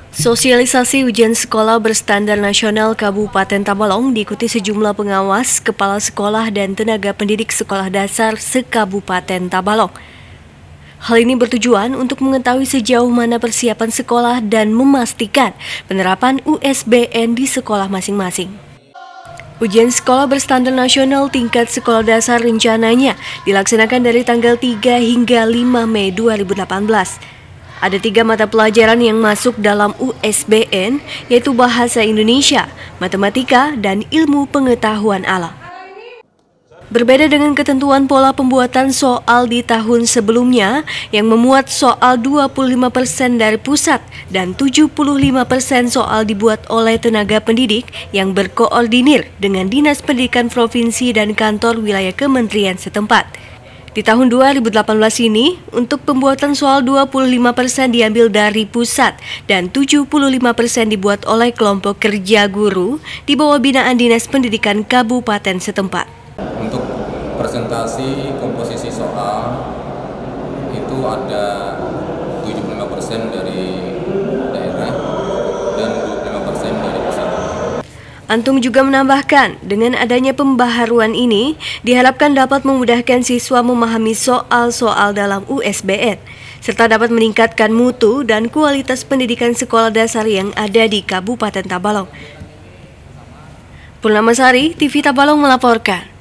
Sosialisasi ujian sekolah berstandar nasional Kabupaten Tabalong diikuti sejumlah pengawas, kepala sekolah, dan tenaga pendidik sekolah dasar se-Kabupaten Tabalong. Hal ini bertujuan untuk mengetahui sejauh mana persiapan sekolah dan memastikan penerapan USBN di sekolah masing-masing. Ujian sekolah berstandar nasional tingkat sekolah dasar rencananya dilaksanakan dari tanggal 3 hingga 5 Mei 2018. Ada 3 mata pelajaran yang masuk dalam USBN, yaitu Bahasa Indonesia, Matematika, dan Ilmu Pengetahuan Alam. Berbeda dengan ketentuan pola pembuatan soal di tahun sebelumnya yang memuat soal 25% dari pusat dan 75% soal dibuat oleh tenaga pendidik yang berkoordinir dengan Dinas Pendidikan Provinsi dan kantor wilayah kementerian setempat. Di tahun 2018 ini, untuk pembuatan soal 25% diambil dari pusat dan 75% dibuat oleh kelompok kerja guru di bawah binaan Dinas Pendidikan Kabupaten setempat. Untuk presentasi komposisi soal itu ada 75% dari daerah dan 25% dari pusat. Antung juga menambahkan, dengan adanya pembaharuan ini, diharapkan dapat memudahkan siswa memahami soal-soal dalam USBN, serta dapat meningkatkan mutu dan kualitas pendidikan sekolah dasar yang ada di Kabupaten Tabalong. Purnamasari, TV Tabalong melaporkan.